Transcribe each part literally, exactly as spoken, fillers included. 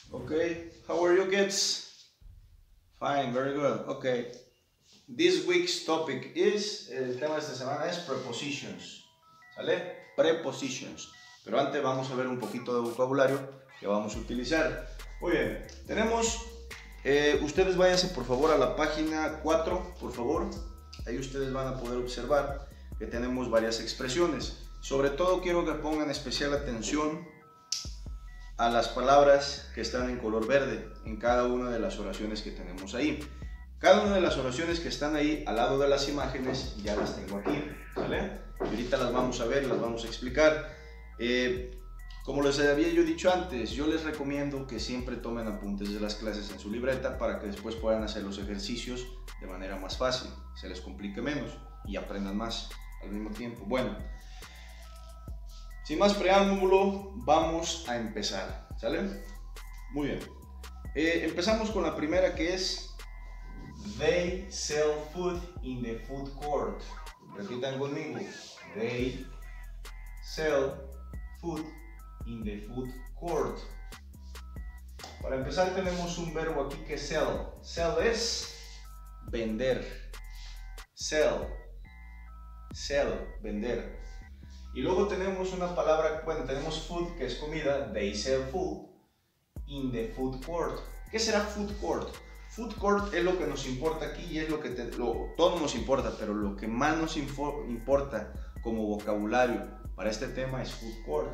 Okay, how are you kids? Fine, very good. Okay, this week's topic is, el tema de esta semana es prepositions, ¿sale? Prepositions. Pero antes vamos a ver un poquito de vocabulario que vamos a utilizar. Muy bien, tenemos, eh, ustedes váyanse por favor a la página cuatro, por favor. Ahí ustedes van a poder observar que tenemos varias expresiones. Sobre todo quiero que pongan especial atención a las palabras que están en color verde en cada una de las oraciones que tenemos ahí. Cada una de las oraciones que están ahí al lado de las imágenes ya las tengo aquí, ¿vale? Y ahorita las vamos a ver, las vamos a explicar. Eh, como les había yo dicho antes, yo les recomiendo que siempre tomen apuntes de las clases en su libreta para que después puedan hacer los ejercicios de manera más fácil, se les complique menos y aprendan más al mismo tiempo. Bueno, sin más preámbulo, vamos a empezar, ¿sale? Muy bien. Eh, empezamos con la primera, que es They sell food in the food court. Repitan conmigo. They sell food in the food court. Para empezar tenemos un verbo aquí que es sell. Sell es vender. Sell. Sell, vender. Y luego tenemos una palabra, bueno, tenemos food, que es comida. They sell food in the food court. ¿Qué será food court? Food court es lo que nos importa aquí y es lo que te, lo, todo nos importa, pero lo que más nos info, importa como vocabulario para este tema es food court.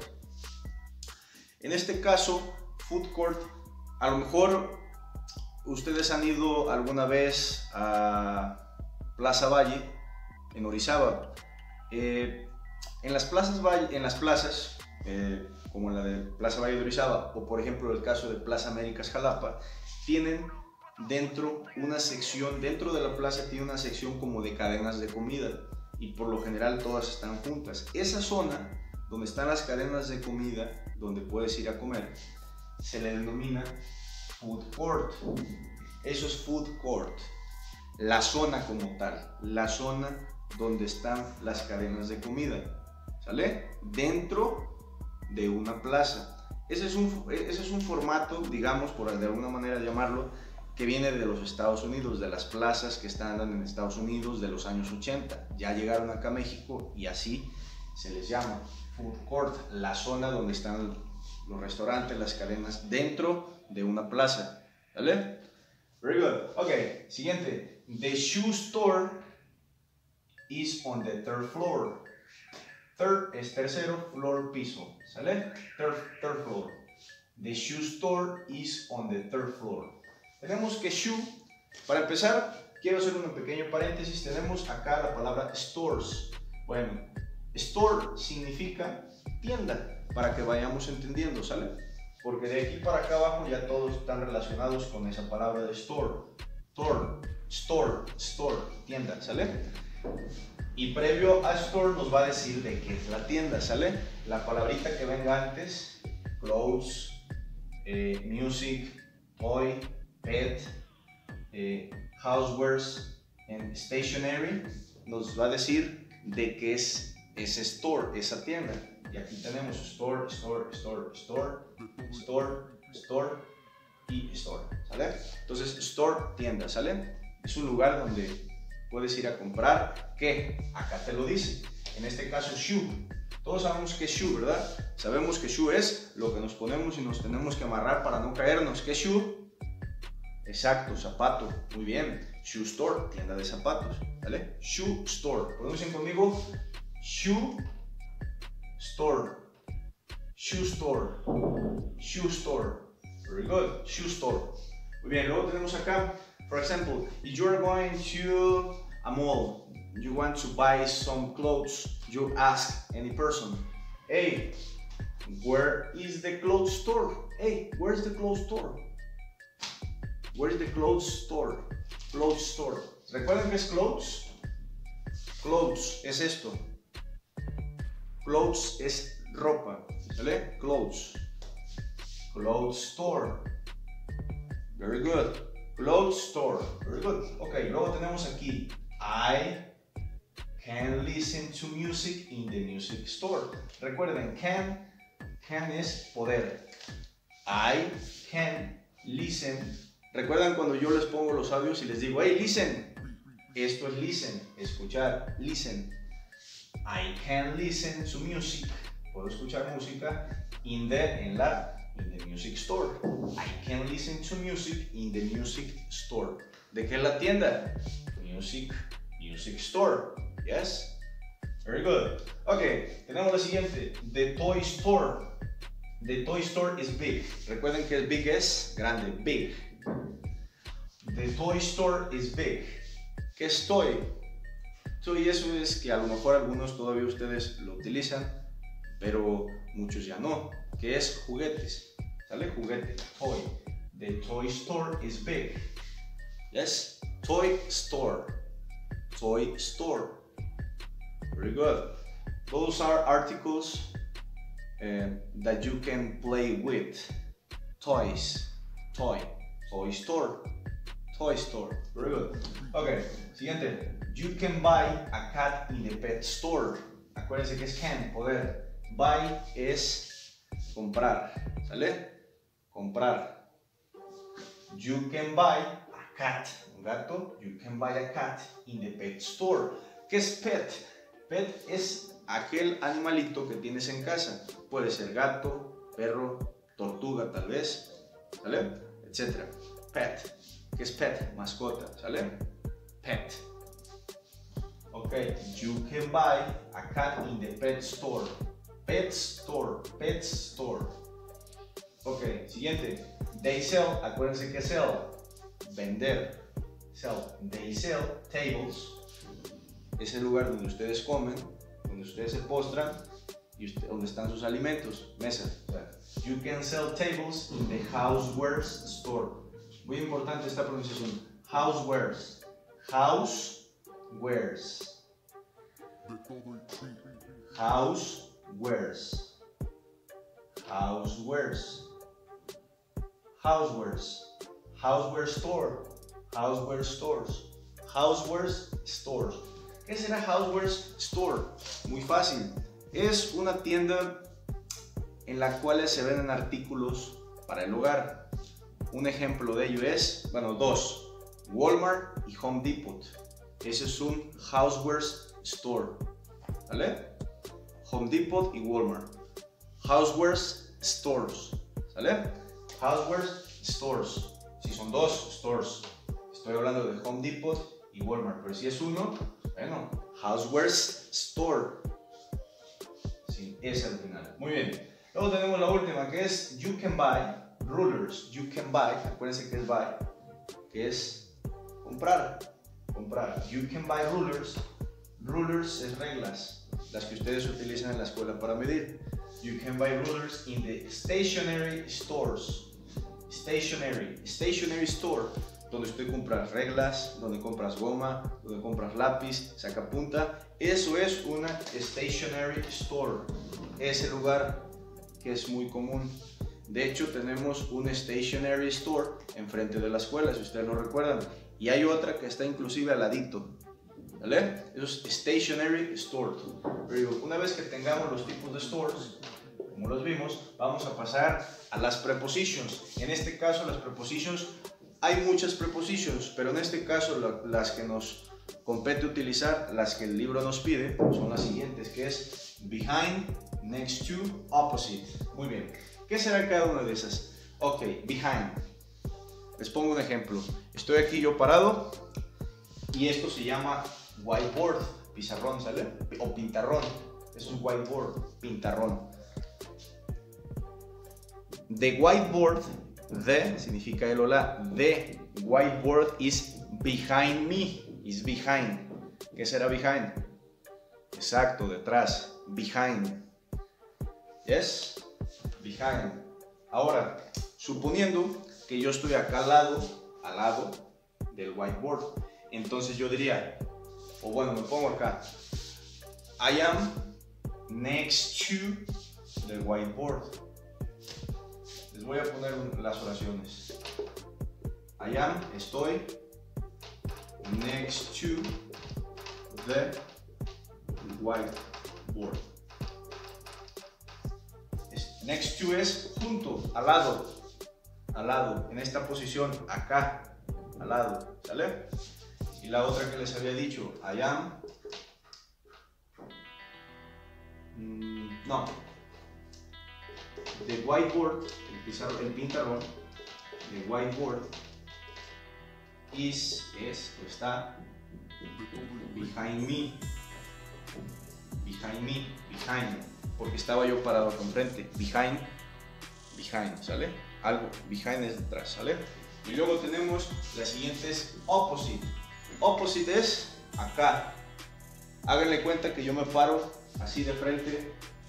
En este caso, food court, a lo mejor ustedes han ido alguna vez a Plaza Valle en Orizaba. Eh, en las plazas, en las plazas eh, como la de Plaza Valle de Orizaba, o por ejemplo el caso de Plaza Américas Jalapa, tienen dentro una sección, dentro de la plaza tiene una sección como de cadenas de comida, y por lo general todas están juntas. Esa zona donde están las cadenas de comida, donde puedes ir a comer, se le denomina food court. Eso es food court, la zona como tal, la zona donde están las cadenas de comida, ¿sale? Dentro de una plaza. Ese es un, ese es un formato, digamos, por de alguna manera llamarlo, que viene de los Estados Unidos, de las plazas que están en Estados Unidos de los años ochenta. Ya llegaron acá a México y así se les llama food court, la zona donde están los restaurantes, las cadenas, dentro de una plaza, ¿vale? Very good. Ok, siguiente. The shoe store is on the third floor. Third es tercero, floor, piso, ¿sale? Third, third floor. The shoe store is on the third floor. Tenemos que shoe, para empezar, quiero hacer un pequeño paréntesis. Tenemos acá la palabra stores. Bueno, store significa tienda, para que vayamos entendiendo, ¿sale? Porque de aquí para acá abajo ya todos están relacionados con esa palabra de store. Store, store, store, tienda, ¿sale? Y previo a store nos va a decir de qué es la tienda, ¿sale? La palabrita que venga antes, clothes, eh, music, toy, pet, eh, housewares and stationery, nos va a decir de qué es ese store, esa tienda. Y aquí tenemos store, store, store, store, store, store y store, ¿sale? Entonces, store, tienda, ¿sale? Es un lugar donde puedes ir a comprar, ¿qué? Acá te lo dice. En este caso, shoe. Todos sabemos que es shoe, ¿verdad? Sabemos que shoe es lo que nos ponemos y nos tenemos que amarrar para no caernos. ¿Qué es shoe? Exacto, zapato. Muy bien. Shoe store, tienda de zapatos, ¿vale? Shoe store. Pronuncien conmigo. Shoe store. Shoe store. Shoe store. Very good. Shoe store. Muy bien. Luego tenemos acá, for example, if you are going to a mall, you want to buy some clothes, you ask any person, hey, where is the clothes store? Hey, where's the clothes store? Where's the clothes store? Clothes store. ¿Recuerdan qué es clothes? Clothes es esto. Clothes es ropa, ¿vale? Clothes. Clothes store. Very good. Clothes store. Very good. Ok, luego tenemos aquí, I can listen to music in the music store. Recuerden, can, can es poder. I can listen. ¿Recuerdan cuando yo les pongo los audios y les digo, hey, listen? Esto es listen, escuchar, listen. I can listen to music. Puedo escuchar música in the, en la, in the music store. I can listen to music in the music store. ¿De qué es la tienda? Music, music store. Yes? Very good. Ok, tenemos la siguiente. The toy store. The toy store is big. Recuerden que el big es grande, big. The toy store is big. ¿Qué es toy? Toy eso es que a lo mejor algunos todavía ustedes lo utilizan, pero muchos ya no. ¿Qué es juguetes? ¿Sale? Juguete, toy. The toy store is big. Yes? Toy store. Toy store. Very good. Those are articles uh, that you can play with. Toys. Toy. Toy store. Toy store. Very good. Ok, siguiente. You can buy a cat in the pet store. Acuérdense que es can, poder. Buy es comprar. ¿Sale? Comprar. You can buy a cat. Un gato. You can buy a cat in the pet store. ¿Qué es pet? Pet es aquel animalito que tienes en casa. Puede ser gato, perro, tortuga tal vez, ¿sale? Etcétera. Pet. ¿Qué es pet? Mascota, ¿sale? Pet. Ok, you can buy a cat in the pet store. Pet store, pet store. Ok, siguiente. They sell, acuérdense que sell, vender. Sell, they sell tables. Es el lugar donde ustedes comen, donde ustedes se postran y usted, donde están sus alimentos, mesas. O sea, you can sell tables in the housewares store. Muy importante esta pronunciación. Housewares. Housewares. Housewares. Housewares. Housewares. Houseware store. Houseware stores. Housewares stores. ¿Qué será Housewares store? Muy fácil. Es una tienda en la cual se venden artículos para el hogar. Un ejemplo de ello es, bueno, dos, Walmart y Home Depot. Ese es un Housewares store, ¿vale? Home Depot y Walmart. Housewares stores, ¿sale? Housewares stores. Si son dos, stores. Estoy hablando de Home Depot y Walmart, pero si es uno, bueno, Housewares store. Sin S al final. Muy bien. Luego tenemos la última que es You can buy rulers. You can buy, acuérdense que es buy, que es comprar. Comprar. You can buy rulers. Rulers es reglas, las que ustedes utilizan en la escuela para medir. You can buy rulers in the stationery stores. Stationery. Stationery store. Donde usted compra reglas, donde compras goma, donde compras lápiz, sacapunta. Eso es una stationery store. Ese lugar que es muy común. De hecho, tenemos un stationery store enfrente de la escuela, si ustedes lo recuerdan. Y hay otra que está inclusive al ladito. ¿Vale? Eso es stationery store. Pero una vez que tengamos los tipos de stores, como los vimos, vamos a pasar a las prepositions. En este caso, las prepositions, hay muchas prepositions, pero en este caso la, las que nos compete utilizar, las que el libro nos pide, son las siguientes, que es behind, next to, opposite. Muy bien. ¿Qué será cada una de esas? Ok, behind. Les pongo un ejemplo. Estoy aquí yo parado y esto se llama whiteboard, pizarrón, ¿sale? O pintarrón. Es un whiteboard, pintarrón. The whiteboard, the significa el o la. The whiteboard is behind me. Is behind. ¿Qué será behind? Exacto, detrás. Behind. Yes? Behind. Ahora, suponiendo que yo estoy acá al lado, al lado del whiteboard, entonces yo diría, o bueno, me pongo acá, I am next to the whiteboard. Les voy a poner las oraciones. I am, estoy, next to the whiteboard. Next to es junto, al lado. al lado, en esta posición, acá, al lado, ¿sale? Y la otra que les había dicho, I am, mm, no, the whiteboard, el, pizarro, el pintarrón, the whiteboard is, es, o está, behind me, behind me, behind, porque estaba yo parado con frente, behind, behind, ¿sale? Algo, behind es detrás, ¿sale? Y luego tenemos las siguientes opposite. Opposite es acá. Háganle cuenta que yo me paro así de frente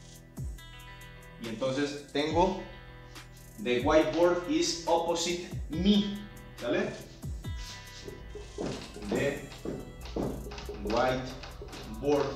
y entonces tengo the whiteboard is opposite me, ¿sale? The whiteboard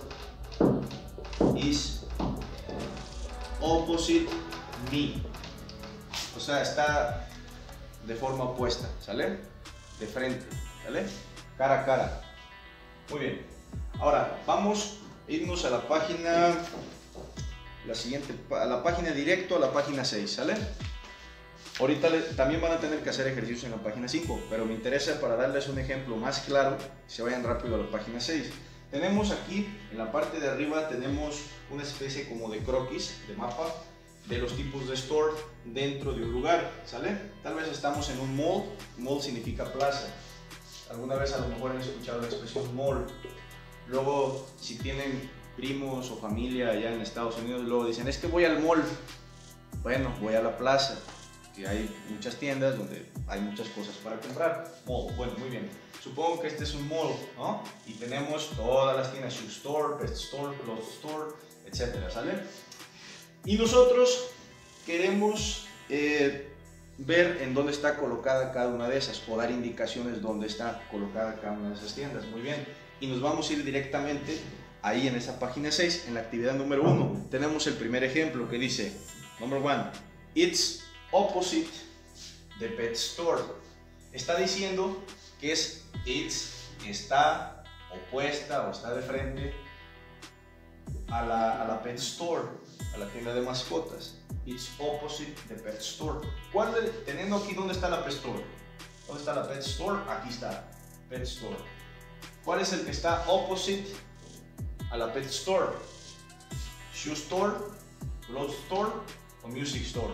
is opposite me. O sea, está de forma opuesta, ¿sale? De frente, ¿sale? Cara a cara. Muy bien. Ahora, vamos a irnos a la página, la siguiente, a la página directo, a la página seis, ¿sale? Ahorita le, también van a tener que hacer ejercicios en la página cinco, pero me interesa para darles un ejemplo más claro, que se vayan rápido a la página seis. Tenemos aquí, en la parte de arriba, tenemos una especie como de croquis, de mapa, de los tipos de store dentro de un lugar, ¿sale? Tal vez estamos en un mall, mall significa plaza. Alguna vez a lo mejor han escuchado la expresión mall. Luego, si tienen primos o familia allá en Estados Unidos, luego dicen, es que voy al mall. Bueno, voy a la plaza, que hay muchas tiendas donde hay muchas cosas para comprar. Mall, bueno, muy bien. Supongo que este es un mall, ¿no? Y tenemos todas las tiendas, shoe store, pet store, clothes store, etcétera, ¿sale? Y nosotros queremos eh, ver en dónde está colocada cada una de esas o dar indicaciones dónde está colocada cada una de esas tiendas. Muy bien. Y nos vamos a ir directamente ahí en esa página seis, en la actividad número uno. Tenemos el primer ejemplo que dice, number one, it's opposite the pet store. Está diciendo que es it's, está opuesta o está de frente a la, a la pet store, a la tienda de mascotas. It's opposite the pet store. ¿Cuál de, teniendo aquí dónde está la pet store? ¿Dónde está la pet store? Aquí está, pet store. ¿Cuál es el que está opposite a la pet store? Shoe store, clothes store o music store.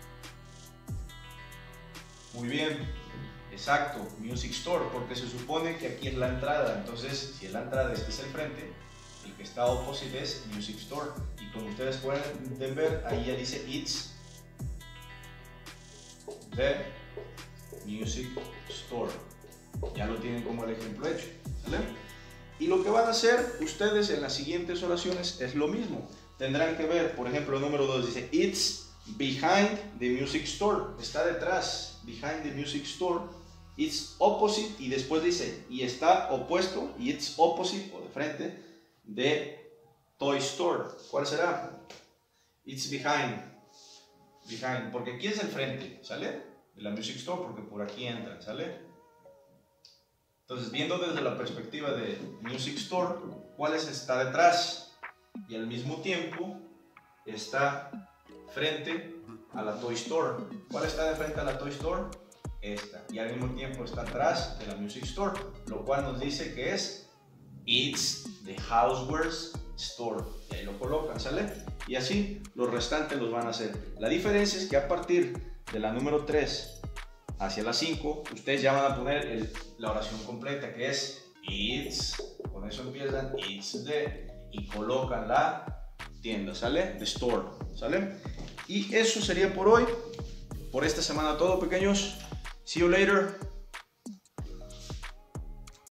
Muy bien, exacto, music store, porque se supone que aquí es la entrada. Entonces, si es la entrada, este es el frente. El que está opposite es music store. Y como ustedes pueden ver, ahí ya dice it's the music store. Ya lo tienen como el ejemplo hecho, ¿sale? Y lo que van a hacer ustedes en las siguientes oraciones es lo mismo. Tendrán que ver, por ejemplo, el número dos dice it's behind the music store. Está detrás, behind the music store. It's opposite y después dice y está opuesto y it's opposite o de frente de toy store. ¿Cuál será? It's behind. Behind, porque aquí es el frente, ¿sale? De la music store, porque por aquí entran, ¿sale? Entonces, viendo desde la perspectiva de music store, ¿cuál es, está detrás? Y al mismo tiempo está frente a la toy store. ¿Cuál está de frente a la toy store? Esta. Y al mismo tiempo está atrás de la music store, lo cual nos dice que es it's the housewares store. Y ahí lo colocan, ¿sale? Y así los restantes los van a hacer. La diferencia es que a partir de la número tres hacia la cinco, ustedes ya van a poner el, la oración completa, que es it's, con eso empiezan, it's the, y colocan la tienda, ¿sale? The store, ¿sale? Y eso sería por hoy, por esta semana todo, pequeños. See you later.